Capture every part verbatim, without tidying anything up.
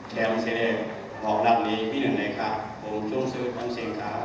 แถมเสด็จบอกรักนี้พี่หนึ่งเลยครับผมช่วงซื้อทั้งเสียงครับ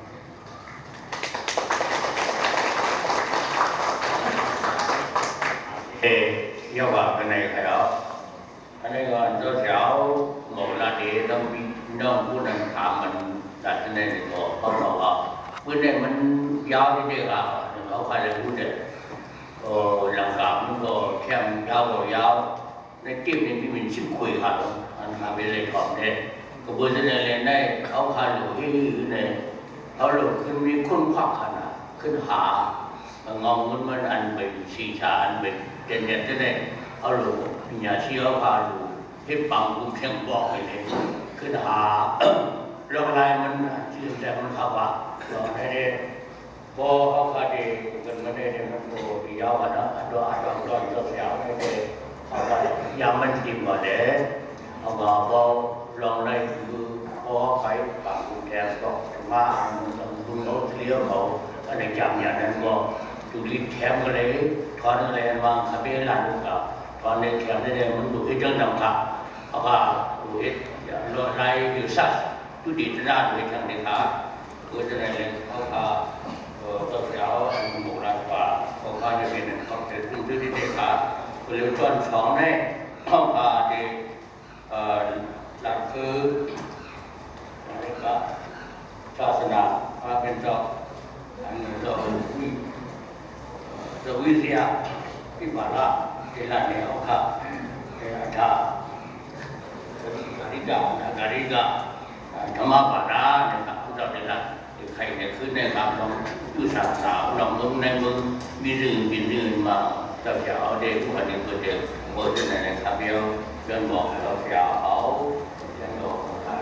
เอ๊ยกว่าเป็นไงครับอันนี้ก็ตัวแถวหมดละดีต้องมีน้องผู้นั้นถามมันตัดในตัวเขาบอกว่าพื้นเนี่ยมันยาวที่เดียวกันเขาใครจะพูดเนี่ยโอ้หลังกามันก็แค่ยาวก็ยาวในจิ้มนี่พี่มันชิมคุยกันอันหาไปเลยก่อนเนี่ยกระบวนการเรียนได้เขาพาหลุยเนี่ยเขาหลุดขึ้นมีคุ้นควักขนาดขึ้นหางอมันมันอันเป็นสีชาอันเป็นเด่นเด่นที่เนี่ยเขาหลุดปัญญาเชี่ยวพาหลุดให้ปังกุ้งเชียงบอกไปเลยขึ้นหาโรคอะไรมันชื่อแต่มันเข้าว่าเราได้พอเขาคาดีกันมาได้เนี่ยมันโตยาวนะดอกดอกดอกดอกยาวได้เลยเขาว่ายามมันทิมมาเด้เขาบอกพอลองได้คือพอไปปังกุ้งแทนก็มาดูโน้ตเลี้ยวเขาอันนี้จำอย่างนั้นก็ดูลิ้นแคมก็เลยทอนอะไรวางคาเฟ่หลังกับตอนในแคมนี่เนี่ยมันดูให้เรื่องต่างๆเขาก็ดูให้รถไล่อยู่สักทุดีตนาดูให้ทางนี้ครับก็จะได้เลยเขาก็ตัวเจ้าหมู่รัฐว่าเขาก็จะเป็นเขาจะดูทุดีเด็กครับก็เลยจนสองในเขาก็จะหลักคืออะไรก็ศาสนาเป็นเจ้าอันนี้เจ้าวิเจ้าวิทยาที่มาละที่ละเนี่ยเขาค่ะที่อาจารย์การิกาการิกาธรรมะปาราเนี่ยครับพุทธเจ้าเนี่ยใครเนี่ยขึ้นเนี่ยครับลองดูศาสนาลองมึงในมึงมีเรื่องมีเรื่องมาเจ้าเอาเด็กผู้อันนี้เกิดเด็กเมื่อที่ไหนนะครับเดี๋ยวเดินบอกเจ้าเอาเดินบอก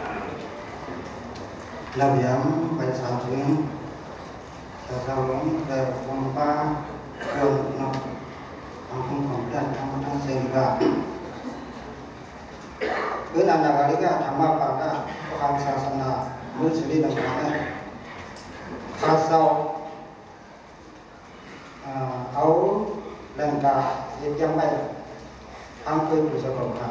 เราย้ำไปสามถึงแต่เราลงแต่ความป้าเรื่องนอกทางคุ้มของด้านทางทางเสียงกาเรื่องอะไรกันก็ธรรมะปาระทางศาสนามุสลิมต่างๆข้าเศร้าเอาแรงกาเยียบยังไปทางเคยผู้สกปรก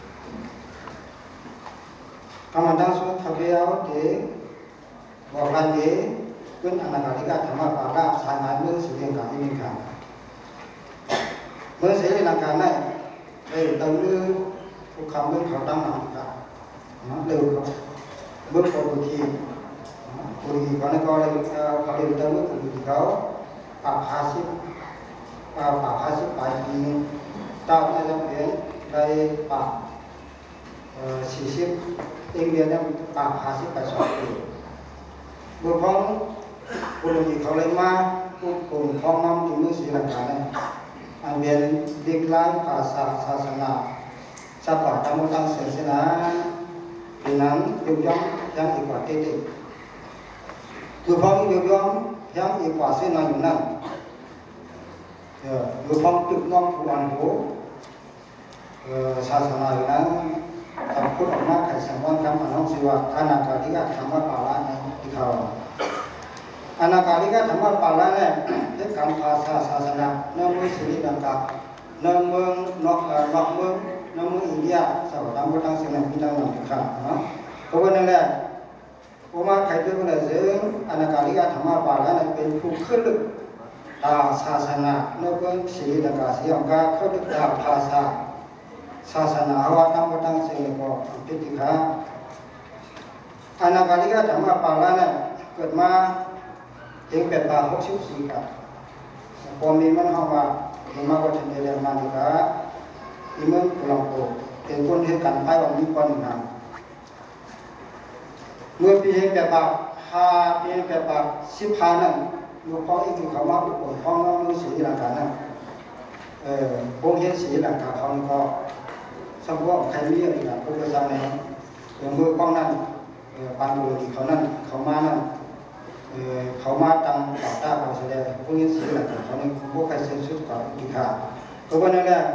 กำลังดังสุดทวีเอาเดบอกกันเดขึ้นอนาคตการธรรมะปาระสายงานเมื่อสิ่งต่างๆที่มีการเมื่อเสียหลักการได้ได้ตั้งเรื่องทุกคำเมื่อเขาตั้งหลักการเร็วเขาเมื่อคนบุตรีบุตรีเขาเนี่ยก็เลยเขาเรียนตั้งเมื่อบุตรีเขาปากหาสิบปากหาสิบปลายปีเจ้าจะจำเป็นได้ปากสี่สิบเองเรียนได้ปากหาสิบแปดสองปีบุตรพ้องบุตรีเขาเลยมาพูดกลุ่มพ้องน้ำที่มือสีหลักการเนี่ยอันเป็นเด็กไร้ภาษาศาสนาสปาตามตั้งศาสนาเป็นนั้นยกย่องยังอีกกว่าเด็กคือพ้องยกย่องยังอีกกว่าเส้นนายอยู่นั่นเออคือพ้องตึกน้องผู้อันโหศาสนาอยู่นั้นทำพูดออกมาใครสังวรคำอันน้องสิว่าอนาคาธิกาธรรมะปาระในที่เขาอนาคาธิกาธรรมะปาระเนี่ยเรื่องการภาษาศาสนาเนื้อมือสิริดังกับเนื้อเมืองนอกนอกเมืองเนื้อเมืองอินเดียสาวดำก็ตั้งเสียงพิจารณาถึงข้าเนาะเพราะว่านั่นแหละผมมาใครด้วยกันเลยซึ่งอนาคาธิกาธรรมะปาระเนี่ยเป็นผู้ขึ้นลึกตาศาสนาเนื้อเมืองสิริดังกับเสียงกาขึ้นลึกตาภาษาศาสนาว่าตั้งก็ตั้งเสียงก็พิจารณาอนาคาธิกาธรรมะปาระเนี่ยเกิดมาถึงเป็นบาหกสิบสี่กับพอมีมันเข้ามาถึงมากกว่าจะเรียนมาดีกว่าที่เมืองกลางโตเป็นคนที่กันไปวันนี้คนหนึ่งเมื่อปีเป็นแบบหาปีเป็นแบบสิบห้านั้นลูกพ่ออีกที่เขามาอุปถัมภ์น้องสีหลังการนั้นเออพวกเห็นสีหลังการเขาก็สมบูรณ์ใครมีอะไรอย่างพวกประจำในอย่างเมื่อป้องนั้นปานบุรีเขานั้นเขามานั้นเขามาตั้งปากตาเขาแสดงพวกนี้สีหลักเขาเนี่ยพวกใครเซ็นสุดกับอีกค่ะก็วันนั้นแหละ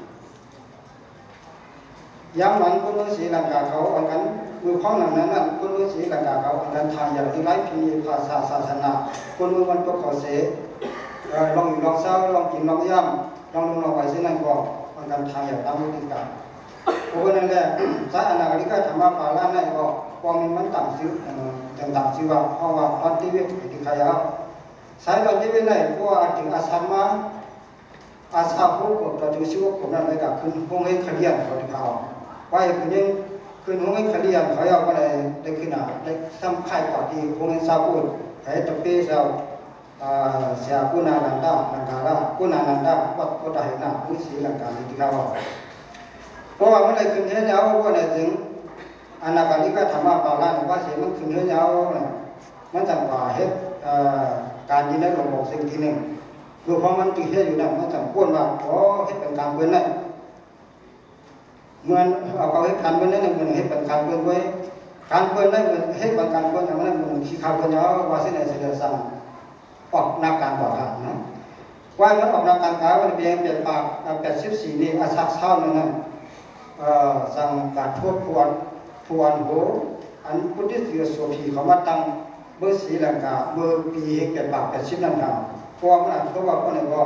ย้ำมันพวกนี้สีหลักเขาอันนั้นมือพ้องหนังนั้นนั่นพวกนี้สีหลักเขาอันนั้นทางอย่างที่ไร้พิธีภาษาศาสนาคนมือมันตัวเขาเสลองอยู่ลองเศร้าลองกินลองย่ำลองลงลองไปเส้นนั้นก็อันนั้นทางอย่างตามวิธีการเพราะว่านั่นแหละสายอนาคตรมปาลานั่นก็ความมีมันต่างชื่อต่างชื่อว่าเพราะว่าตอนที่เวทที่ขยาวสายตอนที่เวทไหนก็ถึงอาสามาอาสาผู้กดตัวที่ชื่อว่าผมนั่นเลยกับคืนห้องให้ขลียนเขาที่เขาว่าคืนยังคืนห้องให้ขลียนเขาเอาอะไรได้ขึ้นอ่ะได้ทำค่ายก่อนที่ห้องให้ซาบุให้ตะเปียเซาเสียกุณาลันดาลังกาลากุณาลันดาวัดก็ได้หน้าผู้ศรีลังกาที่เขาเพราะว่ามันเลยขึ้นเท่าเยาว่าเนี่ยถึงอนาคาลิกาธรรมะปาลาว่าเสียมันขึ้นเท่าเยาเนี่ยมันจังว่าเหตุการที่ได้หลงบอกสิ่งที่หนึ่งดูเพราะมันติดเชื้ออยู่นั่นมันจังควรว่าขอเหตุเป็นการเพื่อนนั่นเหมือนเอาเขาเหตุการเพื่อนนั่นเหมือนเหตุเป็นการเพื่อนไว้การเพื่อนนั่นเหมือนเหตุเป็นการเพื่อนอย่างนั้นเหมือนที่เขาเพื่อนเยาว่าสิ่งไหนเสียสั่งออกนักการต่อการนะว่ามันออกนักการค้าวันเพียงเปลี่ยนปากแปดสิบสี่นี่อาศักเช่านั่นนะสั่งการทบทวนทวนโหอันพุทธิเสือโสภีเขามาตั้งเบอร์สีลังกาเบอร์ปีเปลี่ยนปากแปดสิบนั่นค่ะเพราะว่ามันเพราะว่าคนหนึ่งก็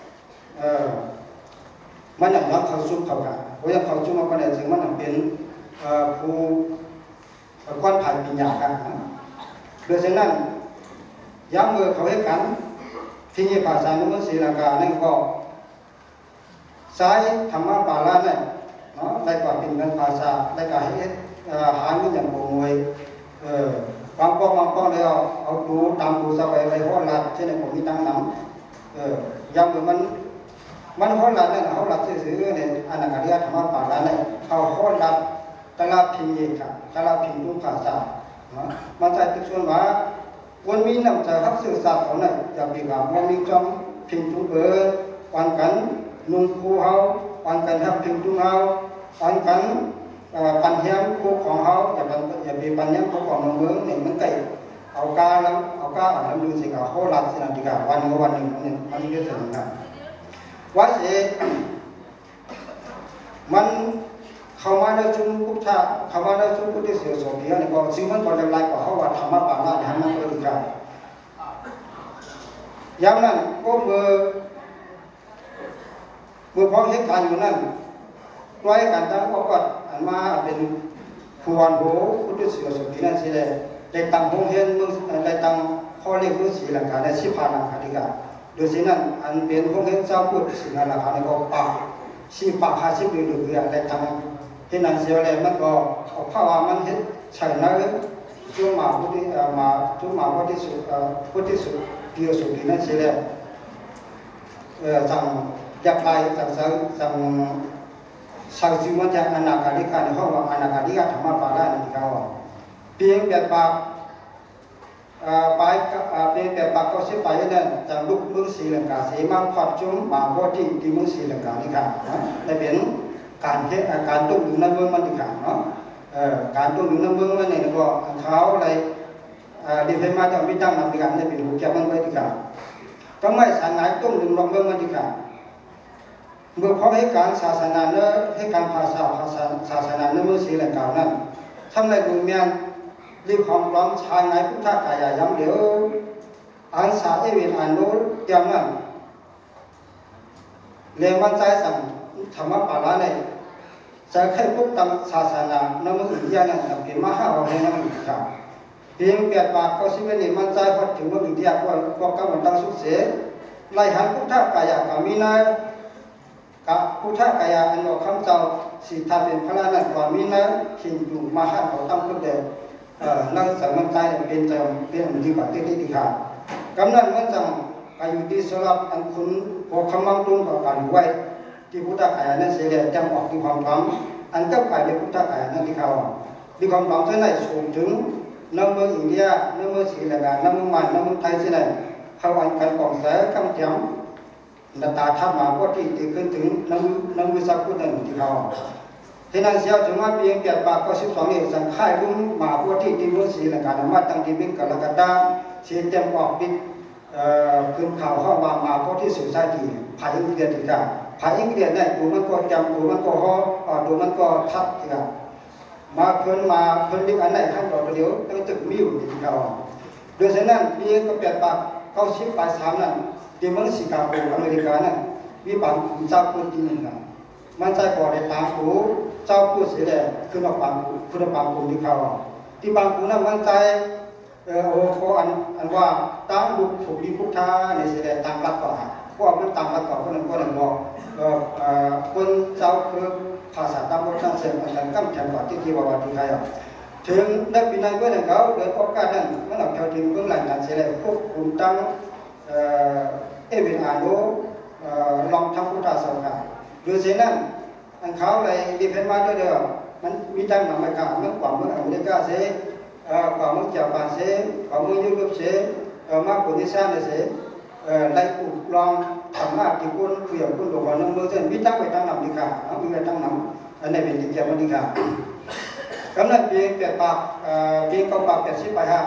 มันอย่างนั้นเขาซุ่มเขากันเพราะอย่างเขาซุ่มมาคนหนึ่งถึงมันเป็นผู้ก้อนผ่านปีญากันโดยฉะนั้นย้ำเมื่อเขาให้กันที่ภาษาในเมืองศรีลังกานั่นก็สายธรรมะปาลาเนี่ยเนาะได้กว่าเป็นกันภาษาได้กว่าให้หาเงินอย่างโง่เลยบางป้องบางป้องเลยเอาเอาดูตามดูสบายไปห้องหลับเช่นผมมีตั้งน้ำย้ำเมื่อมันมันห้องหลับเนี่ยห้องหลับซื่อๆเนี่ยอนาคาเรียธรรมะปาลาเนี่ยเขาห้องหลับตลาดพิมพ์เองค่ะตลาดพิมพ์ทุกภาษาเนาะมาจากที่ส่วนว่าวันมีนำจากทักษะศาสตร์ของนั่นจะมีการวันมีจอมพิงทุกเบอร์วันกันนุ่งคู่เฮาวันกันทับพิงทุกเฮาวันกันปันเฮียมคู่ของเฮาอย่าเป็นอย่ามีปันเฮียมคู่ของเมืองหนึ่งมันไก่เอากาแล้วเอากาเอาแล้วดูสิกาโคลัดสินาดิกาวันก็วันหนึ่งมันมันเยอะสุดนะว่าเสมันเขามาได้ชุมพุทธะเขามาได้ชุมพุทธิเสือโสภีนี่ก็สิ่งมันก็จะไล่กว่าเขาว่าธรรมะปาลาอย่างนั้นก็ดีกันอย่างนั้นก็เมื่อเมื่อพอเหตุการณ์อยู่นั่นร้อยกันตั้งก็ก็อันมาเป็นพวนโหพุทธิเสือโสภีนั่นสิเลยได้ตั้งห้องเฮียนเมืองได้ตั้งข้อเรียกเมืองศรีลังกาได้สิบพานังคดีกันโดยสิ่งนั้นอันเป็นห้องเฮียนเจ้าพุทธศรีลังกาในก็ป่าสิบป่าห้าสิบเดือนเดือนได้ตั้งที่นั่นเสียเลยมันก็เอาข้าวมันเห็นใช่นะจุ่มมาพุทธิมาจุ่มมาพุทธิสุพุทธิสุเดียวสุที่นั่นเสียเลยสั่งยักษ์ไปสั่งสั่งสั่งสั่งสิ่งมันจะอนาคาลิกาในห้องว่าอนาคาลิกาธรรมะปาลาในที่เขาเพียงแต่ปากไปเพียงแต่ปากก็เสียไปนั่นจากลูกเมืองศรีลังกาเสียมาขอดจุ่มมาพุทธิที่เมืองศรีลังกานี่ค่ะได้เป็นการเหตุการตุ้งน้ำเมืองมันดีกว่าเนาะการตุ้งน้ำเมืองมันเนี่ยก็เขาอะไรดีไซน์มาจากวิจังนำดีกว่าเนี่ยเป็นหัวแก้วมันไปดีกว่าทำไมสายไหนตุ้งน้ำเมืองมันดีกว่าเมื่อพอให้การศาสนาเนื้อให้การภาษาภาษาศาสนาเนื้อเมืองศรีลังกานั้นทำในบุญเมียนรีบความร้อนชายไหนพุทธกายย้ำเดี๋ยวอันสาเอวินอันโน้เตรียมนั่นเรียนมันใจสั่งธรรมะปาลาเนี่ยจะแค่พวกตำศาสนาน้ำมันอินเดียนั่นจะเป็นมหาวิทยาลัยน้ำมันอินเดียเพียงเปียดปากก็สิเป็นนี่มันใจพอถึงมันอินเดียก็ก็กำลังตั้งสุขเสียไล่หันพุทธกายกามีนายกับพุทธกายอันว่าคำเจ้าสิทธาเป็นพระนั่นกามีนายขิงอยู่มหาเขาตั้งขึ้นเดียวนั่งสังมันใจเป็นใจเป็นมันดีกว่าที่ที่ดีค่ะกำนั้นมันจังอายุที่สลับอันคุณพอคำมั่งตุ้งกับการไว้ที่พุทธกายนั้นเสียเลยจำออกที่ความพร้อมอันก็ไปในพุทธกายนั้นที่เขาที่ความพร้อมเท่าไหร่สูงถึงน้ำเมืองอินเดียน้ำเมืองศรีลังกาน้ำเมืองมันน้ำเมืองไทยเท่าไหร่เขาอันกันกองแสคำจำนาตาทับมาก็ที่ติขึ้นถึงน้ำน้ำมือสักพุทธนั้นที่เขาที่นั่นเสียถึงว่าเพียงเปียดปากก็สิบสองเอกสังข่ายรุ่งมาพวกที่ที่เมืองศรีลังกามาตั้งที่บิ๊กกลกตาเสียเต็มออกบิ๊กขึ้นข่าวเข้ามามาพวกที่สุดท้ายที่ภายในเดือนที่เก้าภายในเดือนนี้ดูมันก็จำดูมันก็ห่อดูมันก็ทับที่กันมาเพิ่นมาเพิ่นดึกอันไหนขั้นต่อไปเดี๋ยวต้องตึกมีอยู่ที่เขาโดยฉะนั้นพี่ก็เปลี่ยนปากเข้าชิปปลายสามนั่นที่เมืองชิคาโกอเมริกานั่นมีบางจับคนที่หนึ่งนะมันใจก่อในตามหูเจ้าพูดเสียแดงคือมาบางคือมาบางกลุ่มที่เขาที่บางกลุ่มนั้นมันใจเออโอ้โหอันอันว่าตามลูกถูกดีพุทธาในเสียแดงตามรักก่อนพวกมันตามรักก่อนคนนั้นคนนั้นบอกเออคนเจ้าคือภาษาตามบทตั้งเสียงอันนั้นกั้มแข็งกว่าที่ที่ว่าวันที่ใครอ่ะถึงนักบินนั้นก็เนี่ยเขาโดยโอกาสนั้นมันหลับเขาถึงเบื้องหลังการเสียแดงควบคุมตั้งเอเอเวนอาโนลองทำพุทธศาสนาโดยเช่นนั้นอันเขาเลยดีเพนมาด้วยเดียวมันมีตั้งนำไปกามันกว่าเมืองอเมริกาเสียกว่าเมืองญี่ปุ่นเสียกว่าเมืองยุโรปเสียมากกว่าที่ซ่าเสียไล่อุลองทำมาที่คนคุยกับคนบอกว่าน้องเมืองเส้นมีตั้งไปตั้งนำดีค่ะมีไปตั้งนำอันนี้เป็นที่เกี่ยวกับดีค่ะกำลังเพียงแต่ปากเพียงกองปากแต่สิบไปห้า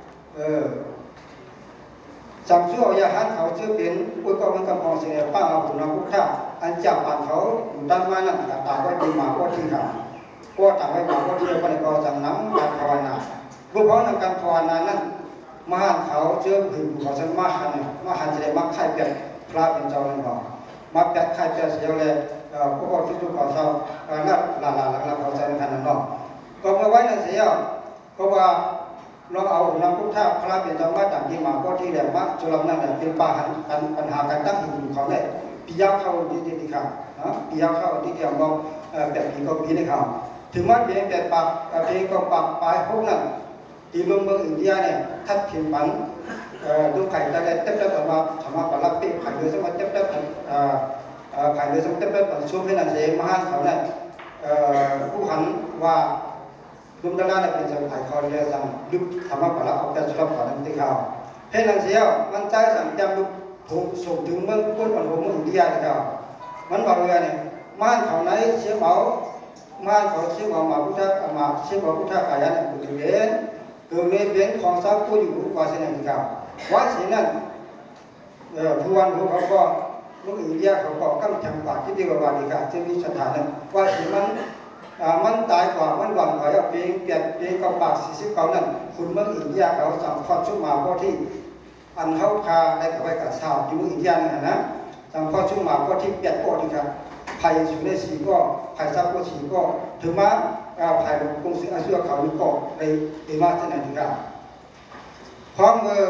สังชั่วยาหันเขาชื่อเป็นอุกมันกำพองเสียป้าเอาหุ่นน้องพุทธะอันจับปานเขาดันมานั่นตาก็ดีมาก็ที่ขาก็ต่างไปมาก็ที่คนก็จังน้ำการภาวนาบุพเพในการภาวนานั้นมหาเขาเชื่อถึงเขาจะมหันมหันจะได้มักไข่เป็ดพระเป็นเจ้าเลยบอกมักเป็ดไข่เป็ดเสียเลยพวกที่ทุกข์เขาเศร้านั่นหลาหลาหลังๆเขาจะเป็นขนาดนั้นก็เมื่อไว้ในเสียเพราะว่าเราเอานำพุทธะพระเป็นธรรมะต่างที่มาก็ที่แหลมว่าจุลนั่นเป็นปัญหาปัญหาการตั้งหินเขาเนี่ยปียาเข้าที่ที่ที่เขานะปียาเข้าที่ที่เราแบบปีก็ปีในเขาถึงว่าเพียงแต่ปากเพียงก็ปากปลายพวกนั้นที่ลงเมืองอินเดียเนี่ยทัดเขียนปันดูไข่ได้เต็มเต็มออกมาธรรมะปรับปีไข่เลยสมัยเต็มเต็มไข่เลยสมัยเต็มเต็มช่วงให้นันเสียมหาเขาเนี่ยผู้หันว่าลุงดาราเนี่ยเป็นสังขารเขาเรียกสังยุบธรรมะปราเอาแต่ชอบก่อนนั่นที่เขาเพ่งนังเสียวมันใจสั่งจำลุกถูกส่งถึงเมืองพุทธอันโหมอินเดียที่เขามันบอกเลยเนี่ยม่านเขาไหนเชี่ยวเอาม่านเขาเชี่ยวเอามาพุทธะมาเชี่ยวเอาพุทธะกายเนี่ยผู้ถือเองเกิดในเพียงของสาวผู้อยู่กว่าเส้นที่เขาว่าสิ่งนั้นผู้วันผู้เขาก็เมืองอินเดียเขาก็กำจัดกว่าที่เดียวกันที่เขาจะมีสถานะว่าสิ่งนั้นมันตายกว่ามันหวังไว้เอาเพียงเปลี่ยนเพียงกับปากสี่สิบเก้านั่นคุณเมืองอินเดียเขาสั่งทอดชุบมาเพราะที่อันเขาคาได้กับไปกับชาวที่เมืองอินเดียนั่นนะสั่งทอดชุบมาเพราะที่เปลี่ยนก็ที่ครับไผ่สุเลสีก็ไผ่ซับก็สีก็ถึงมาไผ่กงสิงอาชีพเขานี่ก็ในในมาที่ไหนที่ครับพร้อมเมื่อ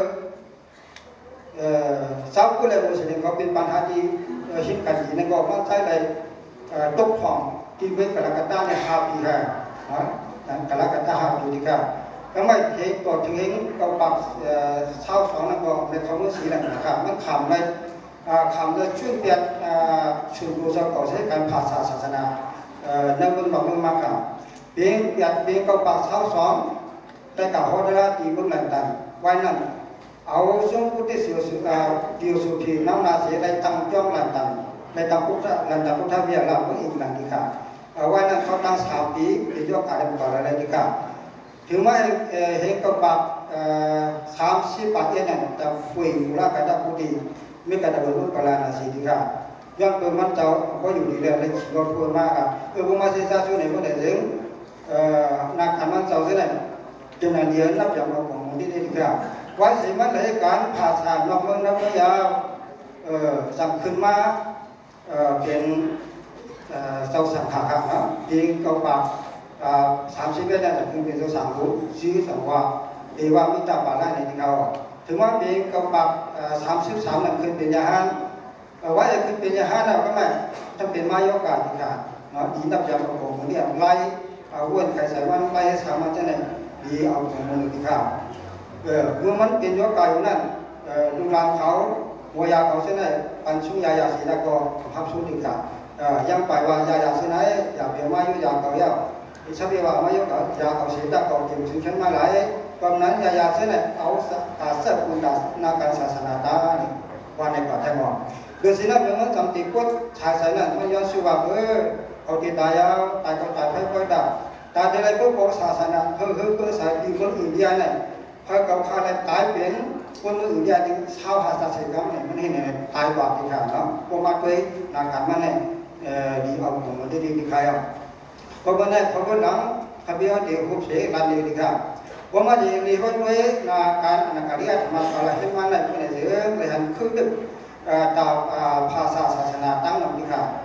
ซับก็เลยมุสลิมเขาเป็นปัญหาที่หินกันหินนั่นก็มันใช้ในตกห่องที่เป็นกระกตาเนี่ยหาปีค่ะนะกระกตาหาปีที่ค่ะก็ไม่เห็นตัวถึงเห็นเราปรับเช้าสองนั่นก็ในคำว่าสีนั่นนะครับมันขำในขำในช่วงเปลี่ยนชุดดูจะก่อใช้การภาษาศาสนาในเมืองหลวงเมืองมาค่ะเพียงเปลี่ยนเพียงเราปรับเช้าสองแต่กับฮอดราตีเมืองหลังดันไว้นั่นเอาช่วงพุทธศิลป์เดียวสุขีน้ำนาเสียได้ตั้งจ้องหลังดันในตามพุทธหลังจากพุทธเวียนเราเมื่ออีกหลังที่ค่ะว่านั้นเขาตั้งสามปีเป็นยอดการเป็นก่อนอะไรดีครับถึงแม้เห็นกับแบบสามสิบปัจจัยนั้นแต่ฝุ่นมูลค่าการพูดดีไม่กระดับรุ่นกลานาสีดีครับย้อนเปิดมันเจ้าก็อยู่ดีเลยเลยรถพูดมากครับเออผมมาเสียช่วงไหนเมื่อไหร่ถึงนักการมันเจ้าเส้นไหนจนเดียนนับจากเราของที่นี่ดีครับไว้สิมันเลยการผ่าสามนอกเมืองนับระยะสั่งขึ้นมาเป็นเจ้าสังขารครับนะเพียงเก้าปากสามสิบเมตรจะเป็นเจ้าสังขุชี้สังว่าเอว่ามิตรบาลในที่เขาถึงว่าเพียงเก้าปากสามสิบสามนั่นคือเป็นยาฮันไว้คือเป็นยาฮันเราก็ไม่ถ้าเป็นไม้ยกการที่ขาดเนาะดีนับยามของผมเนี่ยไล่เอาอ้วนไข่ใส่วันไล่สามวันจะไหนดีเอาของมือที่ขาดเออเมื่อมันเป็นยกการอยู่นั่นดูรางเขาหัวยาเขาเส้นไหนปันชุ่มยายาสีตะกอพับชุ่มดีขาดยังไปว่ายายาเส้นไหนอยากเปลี่ยนไม้ยุยาเขาเยาอิชาเบียว่าไม้ยุเขายาเขาสีตะกอเก็บถึงชั้นมาหลายตอนนั้นยายาเส้นไหนเอาตาเสื้อคุณตานาการศาสนาตาว่าในป่าไทยมองโดยสิ่งนั้นเป็นเรื่องจำติดกุศชายสายนั้นมันย้อนสู่ว่าเออเขาติดตายยาวตายก็ตายไปก็ได้ตายในพวกของศาสนาเฮ้อเฮ้อเพื่อสายดีคนอินเดียเนี่ยพอเขาฆ่าแล้วตายเป็นคนอื่นอย่างที่ชาวหาดเสกเนี่ยมันเห็นเนี่ยตายกว่าที่ขาเนาะพวกมาเคยนักการมันเนี่ยดีเอาของมันได้ดีที่ใครอ่ะเพราะมันเนี่ยเขาก็หลังขบวนเดียวหุบเสกรันเดียวที่ขาพอมาดีดีเขาด้วยนักการนักการเรียนมาอะไรที่มันเนี่ยมันเนี่ยเสือเลยหันขึ้นดึกตามภาษาศาสนาตั้งนำที่ขา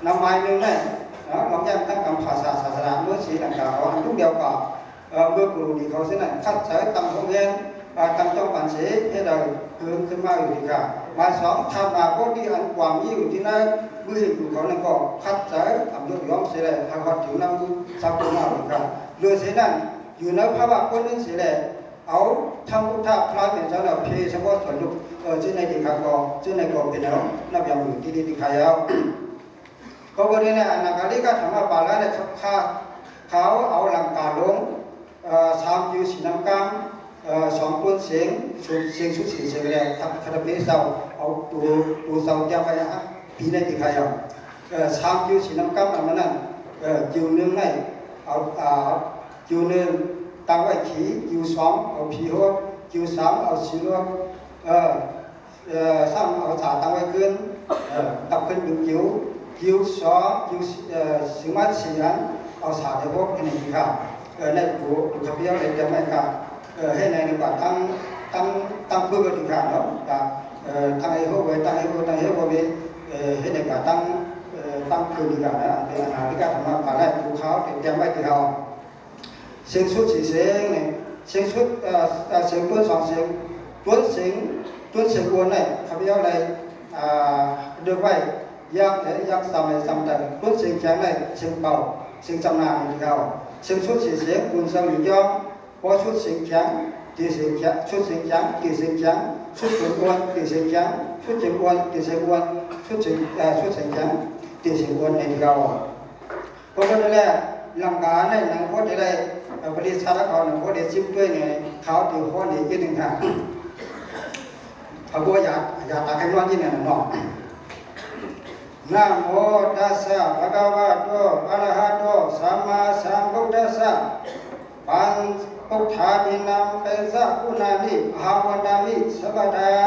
นำไม้หนึ่งเนี่ยนะลองแยกทั้งคำภาษาศาสนาเมื่อสีต่างๆเขาอันทุกเดียวกับเมื่อกลุ่มที่เขาเส้นนั้นคัดใช้ตำของเงินตำจ้องปันสีให้เราคือขึ้นมาอยู่ดีค่ะมาสองทำมาพวกที่อันความยิ่งอยู่ที่นั่นเมื่ออยู่เขานั่นก็คัดใช้ทำยกย่องเสียเลยทำวัดถึงน้ำสักคนมาดีค่ะเรือเสียนั้นอยู่ในภาวะคนนึงเสียเลยเอาทำพุทธะพระเป็นเจ้าเราเพเฉพาะส่วนลูกเออชื่อในดีค่ะก็ชื่อในกองเป็นแล้วนับอย่างอยู่ที่ดีดีขายเอาก็วันนี้เนี่ยนักการีก็ทำมาบาลานซ์ครับค่าเขาเอาหลังการลงสามยูสีน้ำกำสองคนเสียงเสียงชุดสีเสียงแรงทำคาราเบสเอาเอาตัวตัวเสาจะไปฮะปีในดีขายเอาสามยูสีน้ำกำอันนั้นยูหนึ่งในเอายูหนึ่งตั้งไว้ขียูสองเอาผีหัวยูสามเอาสีหัวเออเออสามเอาสาตั้งไว้ขึ้นเออตับขึ้นดูคิวคิวสองคิวเออสิมาสี่อันเอาสาเดียวพวกนี้ดีค่ะเออในกูดูขบีเอาเลยจะไม่ค่ะเออให้ในในบ้านตั้งตั้งตั้งเพื่อดีค่ะเนาะกับเออตั้งไอ้หัวไว้ตั้งไอ้หัวตั้งไอ้หัวไว้เออให้ในบ้านตั้งเออตั้งเพื่อดีค่ะนะเป็นอาหารที่การทำมาผ่านได้ภูเขาเป็นแก้มไว้ที่เราเสียงชุดสีเสียงเนี่ยเสียงชุดเอ่อเสียงต้นสองเสียงต้นเสียงต้นเสียงวนเนี่ยขบีเอาเลยอ่าเดือดไว้ยักษ์เนี่ยยักษ์สามเลยสามแต่ต้นเสียงแข็งเลยเสียงเบาเสียงจำนานที่เราเสียงชุดสีเสียงคุณสมิงย่อมพอชุดเสียงแข็งตีเสียงแข็งชุดเสียงแข็งตีเสียงแข็งชุดเสียงอ้วนตีเสียงแข็งชุดเสียงอ้วนตีเสียงอ้วนชุดเสียงเอ่อชุดเสียงแข็งตีเสียงอ้วนในที่เราเพราะฉะนั้นแหละหลังการในหนังโคตรได้บริษัทเขาหนังโคตรได้ชิมด้วยเนี่ยเขาถือโคตรดีที่หนึ่งค่ะเขาบอกอยากอยากตาให้ร้อนที่เนี่ยเนาะนะโมตัสสะภะคะวะโตอะระหะโตสัมมาสัมพุทธัสสะปัญพุทธานินัมเปสะกุณานิภาวนามิสัพพทา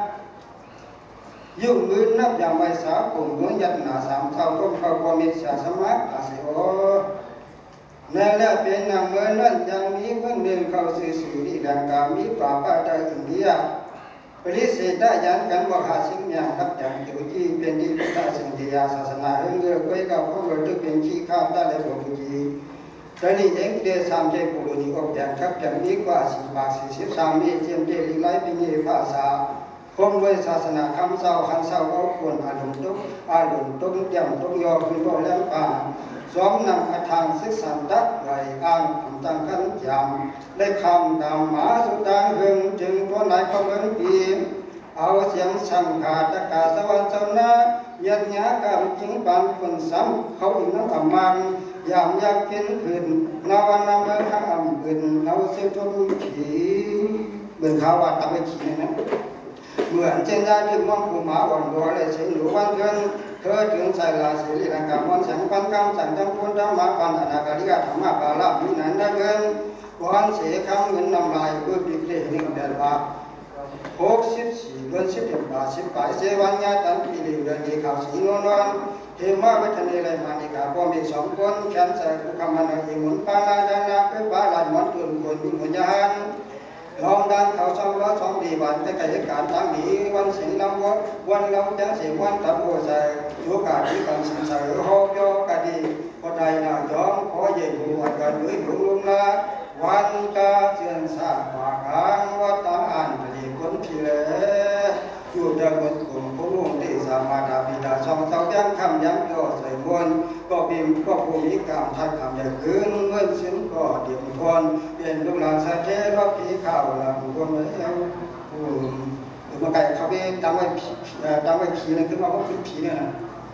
ยุ่งมือนับอย่างไว้สาปุ่มดวงยันนาสามเท่าร่วมเข้าความมีสาสมัครอาศัยโอนั่นแหละเป็นนางเมื่อนั้นยังมีเมื่อเดินเข้าสู่สู่ที่แหล่งกามีป่าป่าใดอินเดียปริเสธได้ยันกันว่าหาสิ่งอย่างครับอย่างอยู่ที่เป็นที่พุทธสิ่งที่ยาศาสนาเรื่องเรื่องไว้กับพวกเราทุกเป็นขี้ข้ามได้เลยบอกทีแต่นี่เองเดชสามใจปุโรนิออกอย่างครับอย่างนี้กว่าสี่บาทสี่สิบสามมีเทียมเดลิไลเป็นยี่ภาษาคงด้วยศาสนาคำเศร้าคันเศร้าก็ควรอารมณ์ตุกอารมณ์ตุกเดี่ยวตุกยอคือโตแล้วป่าสองนำอาทางศึกษาดักไหลอ่างทำตั้งขันยำได้คำดำหมาสุดาหึงจึงตัวไหนก็เหมือนปีเอาเสียงสังขาตกาสวรรค์เจ้านายันยากรรมจึงปานคนซ้ำเขาอินน้ำอมันยามยากกินขึ้นนวันนำเมื่อข้ามขึ้นเอาเสียงทุกขีเบื่อข่าวว่าตับไปขีนั่นเหมือนเช่นยาจึงมองผู้หมาอ่อนตัวเลยเสียงหลวงเกินเธอถึงใส่ลาสิริรังกามอนแสงปันกำสั่งจำพุทธธรรมะปันอนาคาริกาธรรมะปาลาภินันได้เงินวันเสียคำเงินนำลายเพื่อปิดเรื่องนี้เดือนบาหกสิบสี่เดือนสิบเอ็ดบาทสิบปลายเสวันญาตันปีเดือนเดีข่าวสีนวลนวลเทมาวิทยาลัยมานิกาพ่อมีสองคนแขนใส่กุคำมันเองหมุนปาลาจานาเพื่อปาลาหมอนตุนคนมีหัวยานลองดันเขาช่องล้อช่องดีวันแต่กิจการตั้งนี้วันสิงห์ลำวัดวันลำจังเสียวันตับหัวใจโอกาสที่กันสิงห์ใส่หอบยอกะดีพอใดหน้าย้อมขอเย็นหัวกันด้วยหลวงลุงละวันกาเจือนสาปากหางวัดตั้งอ่านผลิตคนผีเล่อยู่เดินบนกลุ่มผู้ลุ่มที่สามารถบิดาช่องเสาแก้มคำย้ำก็ใส่บนก็พิมก็ภูมิกรรมทัดคำใหญ่ขึ้นเมื่อสิ้นก็เดี่ยวคนเป็นลูกหลานสะเทรอบผีข่าวหลังคนไว้แล้วผู้มาไก่เขาไปตั้งไว้ตั้งไว้ผีนั่นขึ้นมาว่าเป็นผีเนี่ยนะ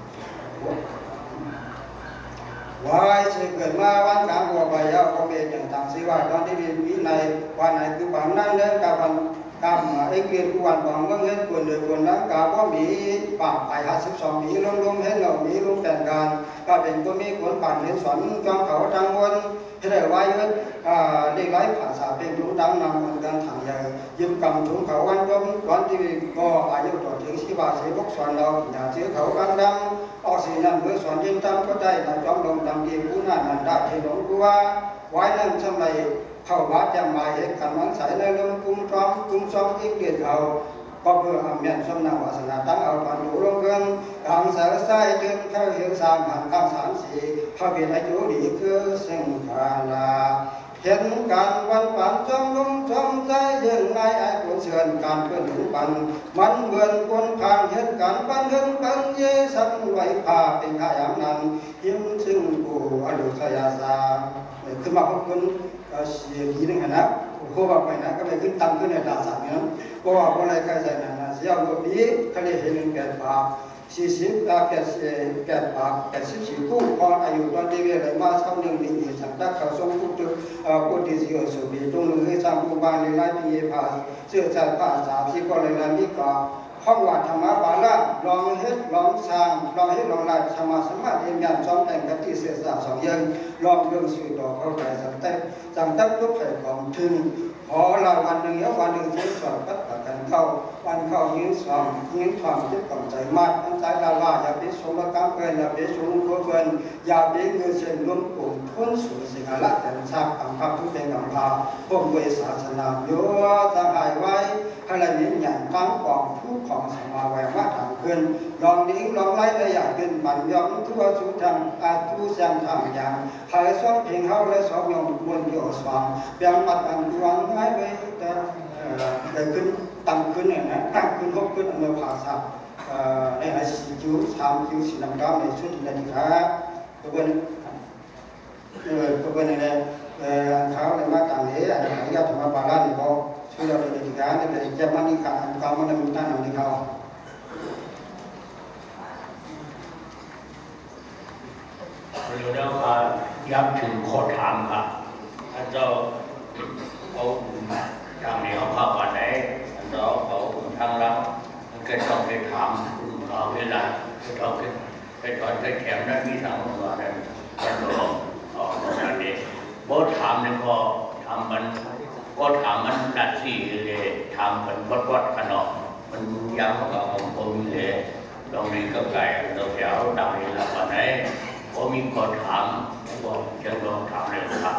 วายเสกิดมาวันกลางวัวใบยาวเขาเป็นอย่างต่างสิว่าตอนที่มีวินัยวันไหนคือบังนั่งเดินกับบังกับเอ็กเรียนกุวันบังเมื่อเงินควรเดือดควรล้างกาก็มีปากไปห้าสิบสองมีลงลงเห็นเรามีลงแต่งการก็เป็นก็มีคนปั่นเห็นสอนจอมเขาทางวนที่ได้ไว้ยึดเรียกไร้ภาษาเป็นถุงดำนำมันการถังใหญ่ยึดกำถุงเขาวันจมตอนที่ก็อายุต่อถึงสิบาสิบกสอนเราอย่าเชื่อเขากันดำออกสีนั่นเมื่อสอนยิ่งตั้งก็ได้แต่จอมลงดำดีผู้นั้นนันได้ที่หลงกูว่าไว้นั่นทำไมเข้าวัดจำหมายเหตุขันวันใสในลมกุ้มซ้อมกุ้มซ้อมอีกเดียดเขาก็เพื่ออำเมียนสมนาวาสนาตั้งเอาปันดูลงเรื่องกลางสารสายเดินเข้าเหี่ยวสามหันข้างสามสี่พระเบียดอายุดีคือสิ่งภาลาเห็นการวันปันจอมลงจอมใจเย็นในไอ้คนเสื่อนการเพื่อนถึงปันมันเหมือนคนผ่านเห็นการปันถึงปันเยสังไว้พาเป็นขายามนั้นยิ้มซึ่งกูอดุษยาสาขึ้นมาพบคุณเสียทีนึงนะโคบไปนะก็เลยขึ้นตั้งขึ้นในตาสัตว์นั้นเพราะว่าคนไรใครใจนั้นนะเสียงแบบนี้เขาเลยเห็นแก่ปากสี่สิบตาแก่เสียแก่ปากแก่สิบสี่คู่พออายุตอนที่เวลามาเท่าหนึ่งดีดีสังกัดเขาทรงผู้ตึกผู้ที่เสียสุบีตรงนึงให้สร้างผู้บ้านในไร่ปีผ่าเสื้อชายผ้าสาวที่ก็เลยนั้นนี่ก็ห้องวัดธรรมะบาลาลองเฮ็ดลองสร้างลองเฮ็ดลองลายสมาสมาธิเมียนซ้อมแต่งกันที่เสียสละสองยังลองเรื่องสื่อต่อเข้าใจสังแต่สังตั้งทุกแห่งของถึงพอเราวันหนึ่งแล้ววันหนึ่งที่สอบก็ตัดกันเข้าวันเข้ายิ่งสอบยิ่งความคิดความใจมากทั้งใจละว่าอย่าไปสมการเกินอย่าไปสูงเกินอย่าไปเงินเส้นล้มกลุ่มทุนสู่สิ่งอะไรแต่ทราบคำพาทุกเป็นคำพาพวกเวสาสนาโยจะหายไว้ขณะนี้อย่างตั้งกองผู้ของสมาแวมาทางขึ้นลองดิ้งลองไล่ระยะขึ้นมันยอมทั่วสุทางอาทุแสงทางอย่างหายซ้อมเพียงเขาและซ้อมยอมบนโยสวางเพียงมัดอันดวงง่ายไปแต่ได้ขึ้นตั้งขึ้นเนี่ยนะตั้งขึ้นหกขึ้นเมื่อผ่าสับในหลายสี่คิวสามคิวสี่ลำดับในชุดนาฬิกาตัวเป็นเออตัวเป็นอะไรเออเขาในมาต่างเหตุอะไรที่เขาทำมาบาลานซ์เขาช่วยเราในนาฬิกาในนาฬิกามันนี่ขาดเขามันไม่มีตั้งนาฬิกาเราได้มาย้ำถึงข้อถามครับท่านเจ้าเขาทางนี้เขาเข้าวันไหนท่านเจ้าเขาทางรับมันก็ต้องไปถามเขาเวลาก็ต้องไปไปตอนไปแถมนั้นมีทางว่านั้นท่านรองอ๋อนั่นเองบทถามเนี่ยก็ทำมันก็ถามมันนัดสี่เลยทำมันวัดวัดขนมมันย้ำกับผมผมเลยตรงนี้ก็ไก่เราแถวดังนี้ละวันไหนผมมีคนถามบอกจะลองถามเลยครับ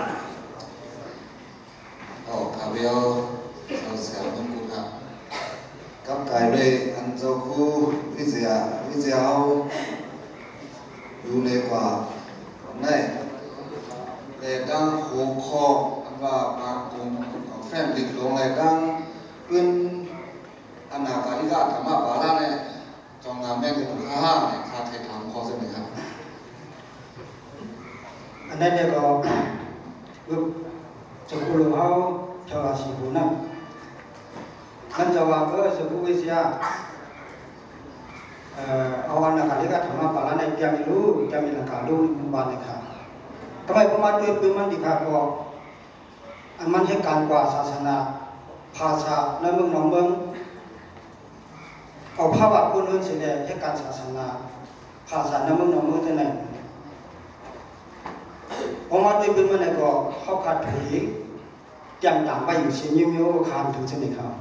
อ๋อครับเดียวเราเสียงต้องกูครับกับไก่เลยอันเจ้าคู่วิเศษวิเศษเอาดูเลยกว่านี่เลยดังหัวคออันว่ามาตรงแฟนติดลงเลยดังเป็นอนาคาริกาธรรมะบาลาเนี่ยจองงานแม่ถึงห้าห้าเนี่ยคาเทถามข้อเสนอครับอันนั้นเนี่ยก็จะคุยเขาเท่าสิบคนนั่นมันจะว่าเออสกุลวิทยาเอ่อเอาวันนักการเรียกธรรมะบาลานในเดียมิรู้เดียมิลังการรู้บานในข่าวทำไมผมมาด้วยปืนมันดีครับก็อันมันให้การกว่าศาสนาภาษาในเมืองหนองเมืองเอาภาพคนอื่นเสียเลยให้การศาสนาภาษาในเมืองหนองเมืองที่ไหนผมมาด้วยปืนมันเนี่ยก็เข้าขัดผีเตรียมด่างไปอยู่เชียงยิ้มยิ้มคานถึงจะมีข่าว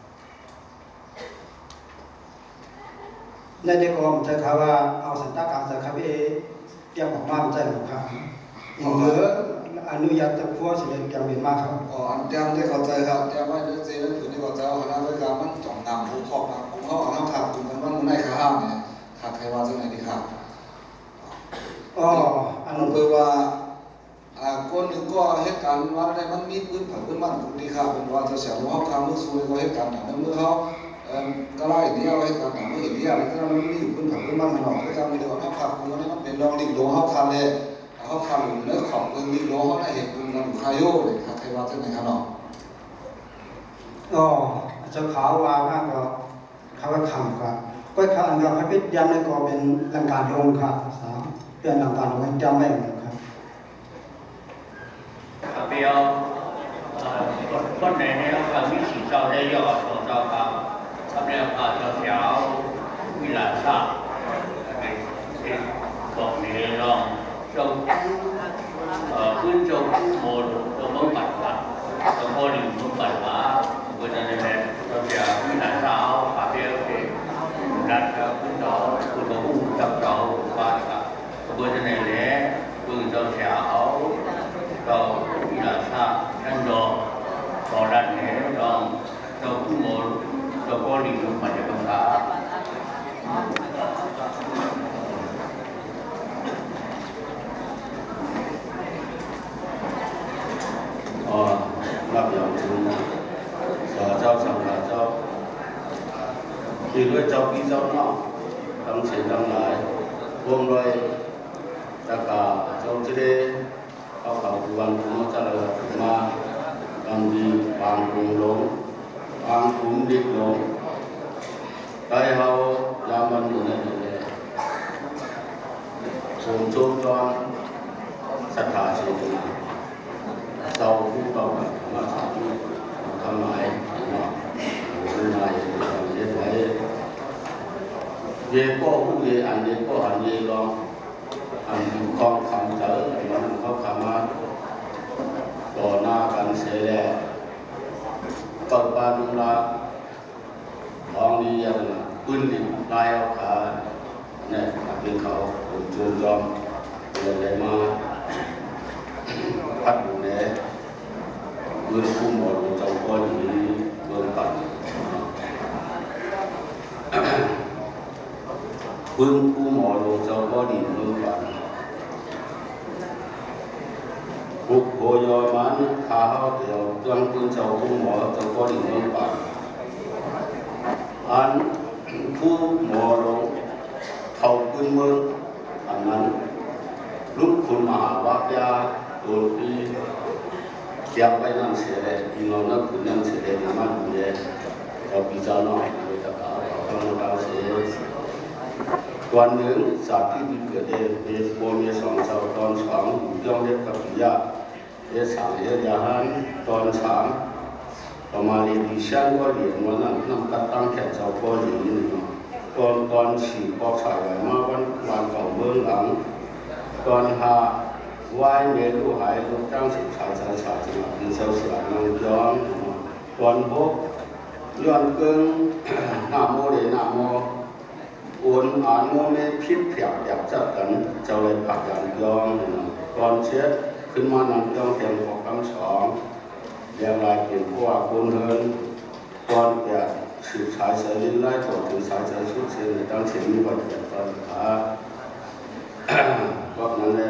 ในเด็กก็มันจะข่าวว่าเอาสันตการสังคมเอเตรียมออกมามันใจหรือครับอีกเหลืออนุญาตจะพูดสิ่งเตรียมเป็นมากครับอ๋ออันเตรียมที่เข้าใจครับเตรียมไว้ด้วยเจนั่นคือที่เข้าใจว่าเราด้วยการมันจ่องนำผู้ครอบครับผมเขาเอาน้ำขาดจุ่มกันว่ามันได้ข้าวเนี่ยขาดใครว่าจะไหนดีครับอ๋ออันนั้นเพื่อว่าอ่าคนหนึ่งก็เหตุการณ์ว่าได้มันมีพื้นผันพื้นมันคุณดีครับเป็นว่าจะเสียว่าเขามือซวยก็เหตุการณ์แต่เมื่อเขาเอ่อก็ไล่เดียวเหตุการณ์แต่เมื่อเดียวที่เราไม่มีอยู่พื้นผันพื้นมันหรอกที่เราไม่ได้ว่าเขาขับคุณนี่มันเป็นรองดิ่งโดเขาคันเลยเขาคันหรือเนื้อของเรื่องดิ่งโดเขาได้เหตุคุณมันคายโย่เลยครับใครว่าจะไหนครับเนาะอ๋อจะขาววามากก็เขาว่าคำครับก็คำเราให้พิจารณาก็เป็นลังการลงครับสามเป็นลังการลงจำไม่เหมือนครับเปียวคนไหนเนี่ยเขาวิธีเจ้าได้ยอดของเจ้าครับเขาเรียกว่าเจ้าแถววิลาชาเป็นบอกในเรื่องเจ้าพื้นเจ้าโมดเจ้าเมืองปัตตาเจ้าโมดิเมืองปัตตาเพื่อนนั่นแหละเจ้าแถววิลาชาเขาเปียวเป็นนัดกับพื้นเจ้าคุณก็อุ้มจับเจ้าบ้านครับเพื่อนนั่นแหละพื้นเจ้าแถวเราวิลาชาท่านรองตอนนั้นเนี่ยเราเราผู้โมเรา cho có lý lúc mà cho công cả ờ lập dòng chúng sở cho xong là cho thì đôi cháu ký cháu nó trong chiến trong lại hôm rồi tất cả trong chế đềเขาเขาวันcũngจะเลยมาบางทีบางกรุงลงบางกรุงดิบลงได้เขายามันอยู่ในนี้ผมชมตอนศรัทธาเสียงเจ้าผู้เก่ามาทำทำไมเนาะเป็นไงเย็นไหนเย่ก็ผู้เย่อันเย่ก็อันเย่ลองอันคล้องคำเจอมันเขาคำมาต่อหน้ากันเสียแล้วก็ปานุลาทองดีอย่างปืนดิบลายเอาขาเนี่ยเป็นเขาจุนยอมเดินเลยมาพัดอยู่เนี่ยปืนคู่หมดเจ้าก้อนนี้เบิ่งปัดปืนคู่หมอลงเจ้าก้อนนี้เบิ่งปัดบุกโหยอมันขาเขาเดียวเรื่องปืนเจ้าคู่หมอเจ้าก้อนนี้เบิ่งปัดอันผู้หมอลงเขาปืนเมืองอันนั้นลูกคุณมหาวัคยาโดนปีเกี่ยวไปนั่นเสียเลยอีน้องนักคุณนั่นเสียเลยมันเนี่ยเราพิจารณาโดยตะการเรากำลังการเสียวันหนึ่งสาธิตที่เกิดเหตุเป็นโบมีสองเจ้าตอนสองย่องเล็กกับปิยะเอสามเอยาหันตอนสามประมาณดิฉันก็เรียนวันนั้นนำกัดตั้งแขกเจ้าก็เรียนนี่ตอนตอนสี่ปอกสายมาวันวันเก่าเบื้องหลังตอนห้าวายเมลูหายลูกจ้างสิบสายสายสายจังหวัดดินเซลสายนางย้อนตอนพบย้อนเกินหน้าโมเดหน้าโมโอนอ่านโมเมพิษเพียบอยากจัดกันเจ้าเลยผักอย่างย้อนตอนเช็ดขึ้นมานางย้อนเทียมของคำสองเรียงรายเปลี่ยนพวกคนเฮินตอนแก่สืบสายสายลิ้นไล่ต่อถึงสายสายสุดเส้นตั้งเสียงมีวันเกิดตอนขาก็นั่นแหละ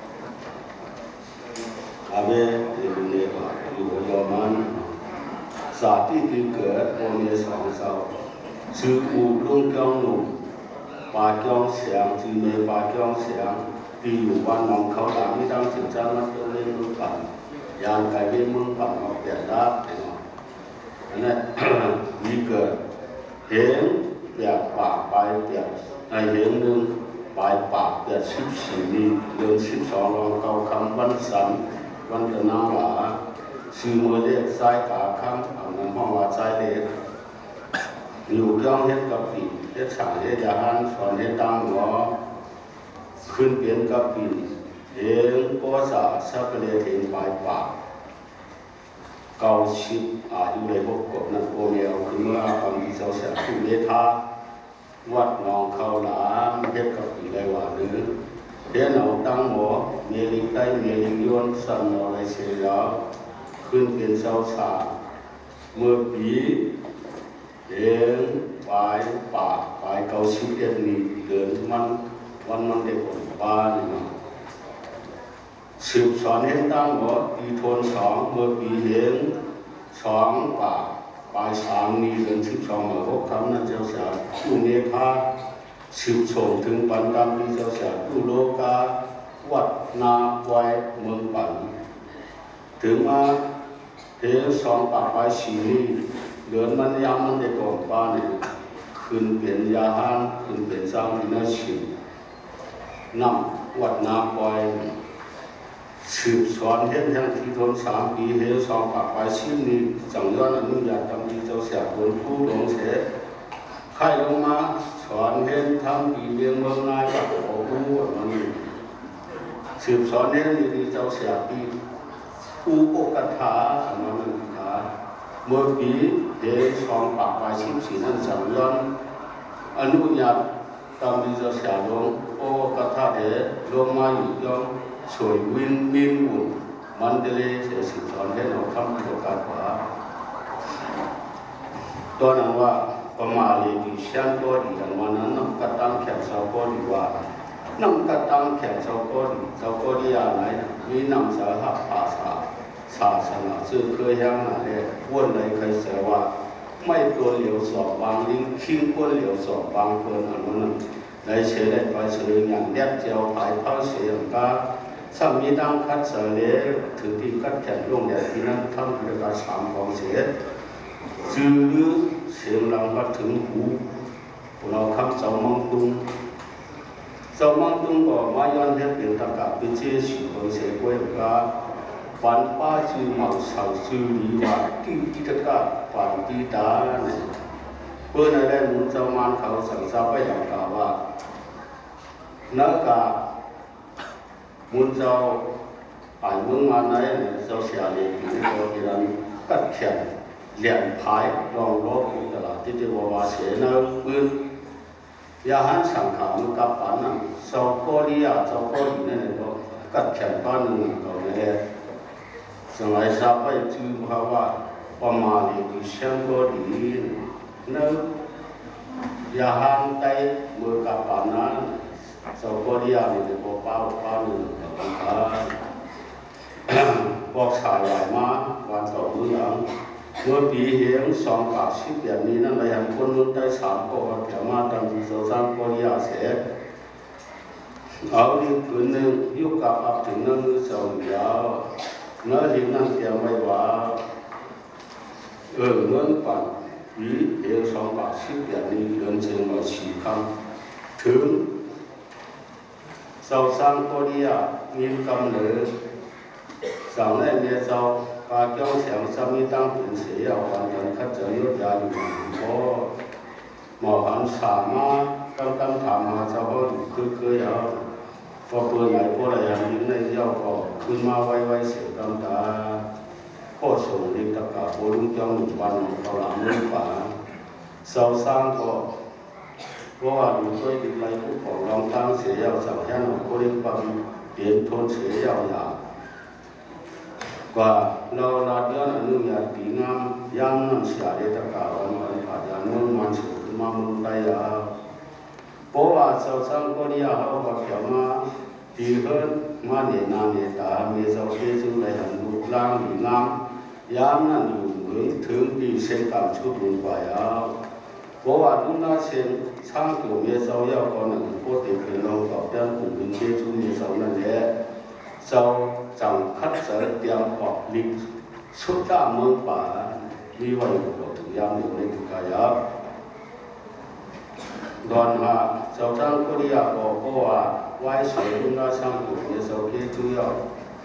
อาเบเรียนเรียนว่าอยู่ยอมันสาธิตที่เกิดโอเนสองเสาชื่ออูรุ่งเก้าหนุ่มปาเก้าเสียงจีเมปาเก้าเสียงที่อยู่บ้านน้องเขาหลังที่ตั้งสินจ้านักเล่นมือปั่นยางไก่เล่นมือปั่นมาเปลี่ยนด้านอันนั้นมีเกิดเห็นเปลี่ยนปากไปเปลี่ยนในเห็นหนึ่งปลายปากเปลี่ยนสิบสี่นี้เดือนสิบสองรองเก้าคำวันสันวันจะนาหลาซื้อมือเล็กซ้ายขาข้างอันนั้นห้องว่าซ้ายเล็กอยู่ย่องเฮ็ดกับปีเฮ็ดฉางเฮ็ดยาหันสอนเฮ็ดตั้งหัวขึ้นเปลี่ยนกับปีเห็นโพสาสักเลเทนปลายปากเก้าสิบอายุในพวกกบนั้นโอเมียวคือเมื่อความที่เจ้าเสียผู้เมธาวัดนองเขาหลามเฮ็ดกับปีไรว่าหรือเดี๋ยวเราตั้งหมอเมลิงได้เมลิงย้อนสันอะไรเสียแล้วขึ้นเป็นเสาสาเมื่อปีเห็นปลายปากปลายเก้าสิบเอ็ดนี้เดินมันวันมันเด็กคนบ้านนี่สืบสอนเห็นตั้งหมอปีทนสองเมื่อปีเห็นสองปากปลายสามนี้เดือนสิบสองเมื่อพบคำนั้นเจ้าเสียผู้เนธาสืบส่งถึงปันดำที่เจ้าเสียผู้โลกาวัดนาไว้เมืองปันถึงมาเห็นสองปากปลายสีนี้เดือนมันยามมันได้ก่อนป้าเนี่ยขึ้นเป็นยาหันขึ้นเป็นสร้างที่น่าชิมนำวัดนาไว้สืบสอนเห็นทั้งที่ทนสามปีเห็นสองปากปลายสีนี้จังย้อนอนุญาตทำที่เจ้าเสียบนผู้หลงเสียใครลงมาสอนเห็นทำปีเบียงเมืองนายกับโอ้โหมันสืบสอนเห็นที่เจ้าเสียปีผู้โอกถาอันนั้นขาเมื่อปีเห็นสองปากปลายสิบสี่นั้นจังย้อนอนุญาตทำที่เจ้าเสียลงโอกถาเดลงมาอยู่ย้อนสวยวินมินอุ่นมันเดลเสืบสอนเห็นเราทำโอกาสว่าตอนนั้นว่าประมาลีดิเชียนก็ดีกันวันนั้นนำกระตังแขกเสาก็ดีว่านำกระตังแขกเสาก็ดีเสาก็ดีอะไรมีนำสาหัสภาษาศาสนาซึ่งเคยยังอะไรวนเลยเคยเสว่าไม่ตัวเหลียวสอบบางลิงคิงคนเหลียวสอบบางคนอันนั้นในเฉลยไปเฉลยอย่างเด็ดเจียวไปเข้าเสียงก็สามีดังคัดเสลยถึงที่คัดแขนลงเนี่ยที่นั้นทำเรื่องการสามของเสียจื้อเสียงดังมาถึงหูเราคำเจ้ามังตุงเจ้ามังตุงก็มาย้อนเรื่องเรื่องต่างๆเป็นเชื่อสิ่งของเสียกวยก็ฝันป้าจื้อเหมาสาวจื้อหลีว่าที่ที่ตะกะฝันที่ตาเนี่ยเพื่อนอะไรมุนเจ้ามานเขาสั่งทราบไปอย่างกล่าวว่านักกามุนเจ้าไปเมืองมาไหนเนี่ยเจ้าเสียเลยที่เขาที่นั้นกัดแขนเหลี่ยมพายรองรบอยู่ตลาดที่จะว่าเสียนะปืนยาหันสังขารกับปันนั่นเจ้าโคดีอ่ะเจ้าโคดีเนี่ยก็กัดแขนป้าหนึ่งเขาเนี่ยสมัยทราบไปจื้อเพราะว่าประมาณนี้เชียงโคดีนั่นยาหันไตมือกับปันนั้นเจ้าโคดีอ่ะนี่ก็ป้าป้าหนึ่งเขาบอกชายใหญ่มาวันต่อเมื่อเมื่อปีเหียงสองปากสิบเดือนนี้นั่นเลยหันคนรุ่นได้สามก็เกี่ยวมาตั้งที่โซซานโคดีอาเสียเอาดีคืนหนึ่งยุคกับอับถึงนั่งเสาเดียวเนื้อที่นั่งเกี่ยวไว้ว่าเออเงินปั่นปีเหียงสองปากสิบเดือนนี้เดินเชิงมาสี่คำถึงโซซานโคดีอามีกำเนิดสาวในเมียเจ้าการเกี่ยวแสงสามีตั้งเป็นเสียเอาการกันคัดเจริญยาอยู่เพราะหมอหันสามารถกำลังถามหาเจ้าเขาคือเคยเอาพอเปิดไหนพออะไรอย่างนี้ในเจ้าก็ขึ้นมาไว้ไว้เสียกำตาก็ส่งเด็กตะกาโบลุงจ้องหนึ่งวันเขาหลังมือป่าเสาสร้างก็เพราะว่าอยู่ช่วยติดไรผู้ของรองตั้งเสียเอาสังแค่หนึ่งคนเรียกว่าเปลี่ยนทนเสียเอาอย่างว่าเราเราเดินอนุญาตปีงามยังนั่งเสียเดตกาวันวันผ่านยานุ่นมันสุดมามุนได้ยาเพราะว่าเจ้าสังก็ดีอาเขาบอกเกี่ยวมาตีเฮิร์มาเนนาเนตาเมเจ้าเชื่อจึงได้หันลูกล่างปีงามยามนั่นอยู่เหมือนถึงปีเส้นการชุดบุญกว่ายาเพราะว่าดุนนาเชนช่างตัวเมเจ้าเย้าก่อนหนึ่งก็ติดเป็นเราต่อเดินกลุ่มเป็นเชื่อจุเมเจ้านั่นแหละเจ้าจังคัดเสด็จเตรียมออกลิงสุดท้ายเมืองป่ามีไว้ก็ถึงยามอยู่ในกุกายะดอนหาเจ้าช่างก็เรียกบอกว่าไว้เสียรุ่งราช่างอยู่ในโซเกตุยอ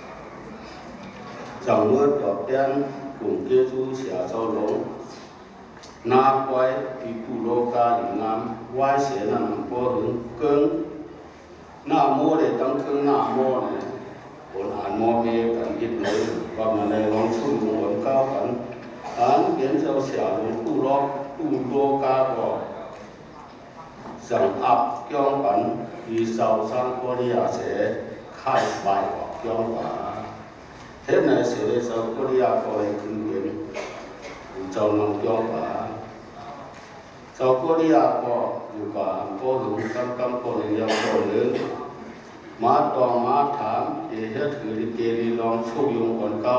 จังเมื่อดอกเตี้ยนกลุ่มเกจูเสียเจ้าหลงนาไว้ปีปุโลกาหรืองามไว้เสียนั่นพอถึงเกินหน้าโมเลยตั้งเครื่องหน้าโมเนี่ยคนอ่านมอเมกันยิบเลยว่ามันในลองชุ่มหัวก้าวกันอ่านเขียนเจ้าเสียหลวงตู้ล็อกตู้โลกาบอกสั่งอับย่องกันที่เสาสร้างโคดีอาเสียค่ายใบออกย่องป่าเท่านั้นเสียเสาโคดีอาคอยขึ้นเงินเจ้าน้องย่องป่าเสาโคดีอาก็อยู่ป่าโคหลุมกำกำโคหลุมยาวโคหลุมมาตองมาถามเอเฮถือเกลีลองชูยงคนเก่า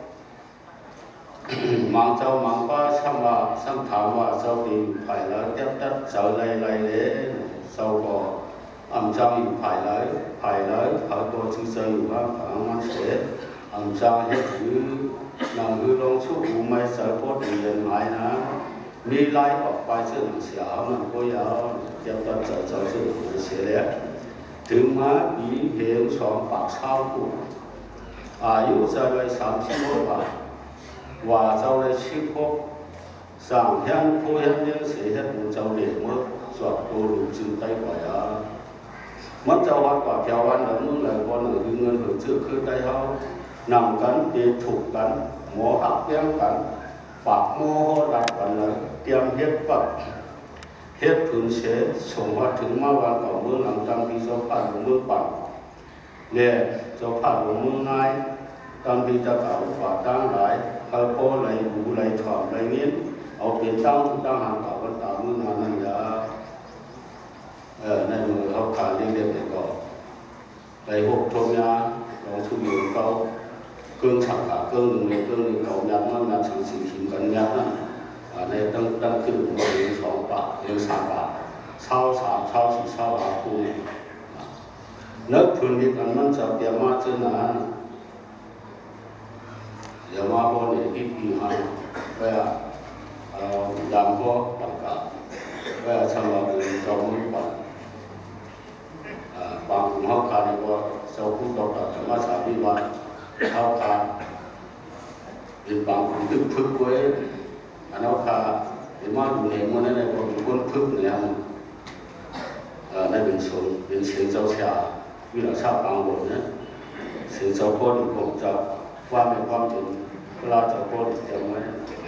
มังเจ้ามังป้าช่างว่าช่างถามว่าเจ้าดีภายแล้วเจ็บตัดเจ้าไรไรเลยเจ้าก็อ่ำจังอยู่ภายแล้วภายแล้วเขาตัวชื่อเจ้าอยู่ว่าฝังมันเสียอ่ำจังเฮถือนางคือลองชูหูไม่เสือโพดเรียนหายนะมีไล่ออกไปเชื่อหนังเสียมันก็ยาวเจ็บตัดเจ้าเจ้าเชื่อหนังเสียแล้วถึงมาปีเหียงสองปากเช้ากูอายุจะได้สามสิบหกปีว่าเจ้าได้ชิบหกสั่งเฮียนผู้เฮียนเลี้ยงเสียเฮียนเจ้าเด็กเมื่อสวดตัวหลุดจึงได้กว่าอ่ะมันเจ้าวัดกว่าเจ้าวันแล้วมึงเลยวันหนึ่งเงินหรือชื่อคือได้เขานำกันเตะถูกกันหมอหักเลี้ยงกันปากโม่รัดกันเลยเตรียมเฮ็ดปัดเฮ็ดผืนเสยส่งมาถึงมาวันเก่าเมื่อหลังจากที่เจ้าผ่านลงมือปั่นเนี่ยเจ้าผ่านลงมือนายตอนที่จะเก่าฝ่าตั้งหลายเขาโป้ไหลหูไหลถอดไหลเงี้ยเอาเป็นตั้งตั้งหางต่อกันตามมือนานนั่นยาเออในมือเขาขาเรียกๆเนี่ยก็ไปหกชมยาลองชุบอยู่เขาเครื่องฉักขาเครื่องหนึ่งเลยเครื่องหนึ่งเขายัดมันยัดสิ่งสิ่งหินกันยัดนั่นในตั้งตั้งขึ้นมาเรียนสองบาทเรียนสามบาทเช่าสามเช่าสี่เช่าห้าคู่นึกถึงดีกันมันจะเตรียมมาเช่นนั้นเดี๋ยวมาบนเนี่ยที่ปีหันไปอ่ะยามก็ต่างกันไปอ่ะช่างเราเองจอมมือปันบางเขาขาดก็เจ้าผู้ต่อต่อมาสามีวันเขาขาดเป็นบางคนตึกพึกไว้อันเขาขาดเป็นมาดูเห็นมันในคนคนพึกเนี่ยในเป็นส่วนเป็นเสียงเจ้าชาวิลาชาบางบนเนี่ยเสียงเจ้าพ่อที่ผมจะว่าไม่ความเป็นเวลาเจ้าพ่อที่จะไว้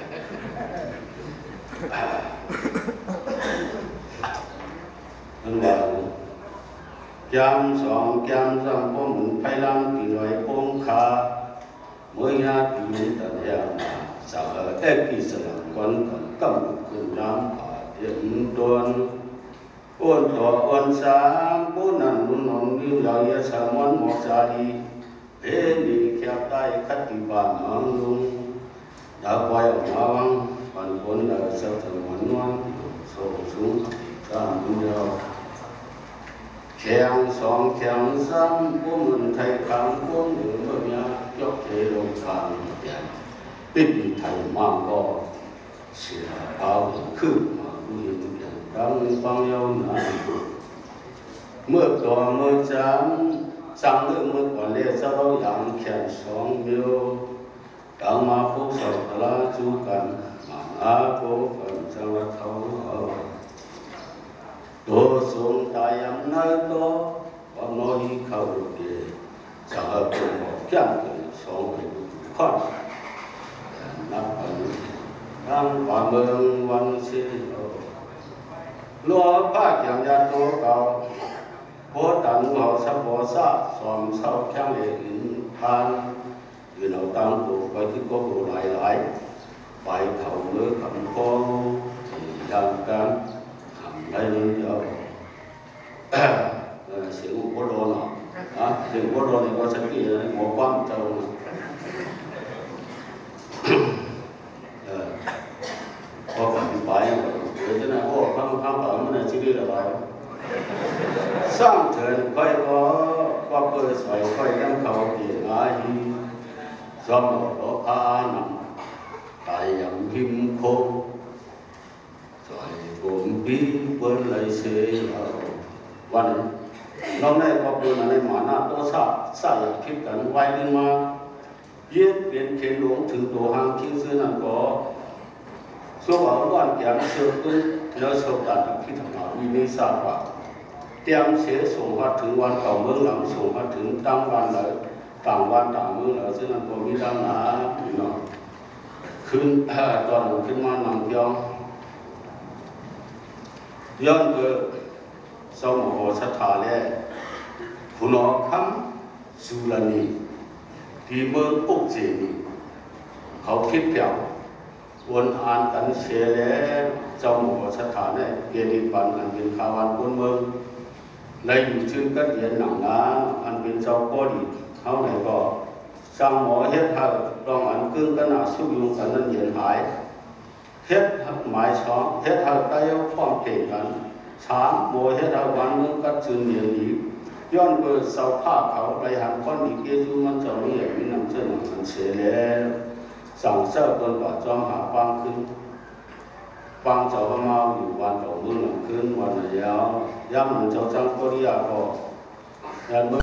นั่นแหละยามสองยามสามผมไปลำปีหน่อยปงขาเมื่อยาปีนี้แต่เนี่ยสาวเอ็กซ์สลับกันกันกำขึ้นน้ำผ่าเดือดโดนอ้วนตัวอ้วนสามผู้นั้นนุ่นนองนิ้วใหญ่สามวันหมอกใจเอ็นดีแคบได้คัดติบานมังลุงดาวไว้ออกมาวังวันคนดาวเสาถึงวันนวลโซ่สูงสามมุนเดียวแข่งสองแข่งสามผู้มันไทยขังผู้หนึ่งเมื่อยายกเทลงทางเปลี่ยนปิดไทยมังก็เสียเอาขึ้นมาดูเปลี่ยนดังฟังยาวนานเมื่อตัวเมื่อจำสั่งเรื่องเมื่อก่อนเรียกเจ้าอย่างแข่งสองเดียวกางมาพบสาวตลาจูกันมาอาโกกันจังหวัดเขาตัวทรงตายังน้อยตัวว่าน้อยเขาเดียจะเอาตัวแก่กันสองคนนับกันตั้งป่าเมืองวันสิ้นลัวภาคอย่างยาตัวเก่าโพดันเขาสับบัวซาสอมเศร้าแข้งเหลี่ยมพานยืนเอาตั้งตัวไปที่ก็ตัวหลายหลายไปเขาเลือคำพ้องอย่างกันทำได้เยอะเสียงอุปโลนอ่ะเสียงอุปโลนนี่ก็สักทีนะหมอปั้มเจ้าพอฝันไปเดี๋ยวจะนะโอ้ข้างข้างฝันมันจะดีอะไรสร้างเถิดค่อยก็ว่าเปิดใส่ค่อยยังเขาเกี่ยงอาฮีสมรพานังตายยังพิมโคใส่ผมปีเปิ้ลเลยเสียวันน้องได้ก็เป็นอะไรมาหน้าโตซาสายคิดกันไว้ขึ้นมาเย็นเปลี่ยนเข็นหลวงถึงตัวหางคิดซื้อนั่นก็ส่วนว่าวันแก่เสือขึ้นแล้วสบตัดคิดทำงานวินิสาว่าเตรียมเสียส่งมาถึงวันเก่าเมืองหลังส่งมาถึงตั้งวันเลยต่างวันต่างเมืองเลยซึ่งนั่นก็มีดังนาพี่น้องขึ้นตอนขึ้นมานำยองย้อนเกิดสมโหสถาเล่ผู้น้องคำสุรณีที่เมืองปุกเจนีเขาคิดเพียงวนอ่านกันเสียแล้วเจ้าหมู่สถานเนี่ยเกียรติบัตรอันเป็นข่าววันคนเมืองในอยู่ชื่อก็เรียนหนังนะอันเป็นเจ้าพ่อดีเขาไหนก็สร้างหมอเฮ็ดให้ลองอันกึ่งกันหนาสู้ยุงกันนั้นเย็นหายเฮ็ดหมายสองเฮ็ดให้ได้ยกความเก่งกันสามหมอเฮ็ดให้วันนึงก็จืนเรียนดีย้อนเกิดเสาผ้าเขาไปหันก้อนดีเกี่ยวมันเจ้านี่อย่างนี้นำเส้นหนังมันเสียแล้วสั่งเสื้อคนกว่าจอมหาปังขึ้นปังเจ้าพม่าอยู่วันต่อเมื่อหลังขึ้นวันไหนยาวย่ำหนึ่งเจ้าจังโคเรียก็ยันเมื่อ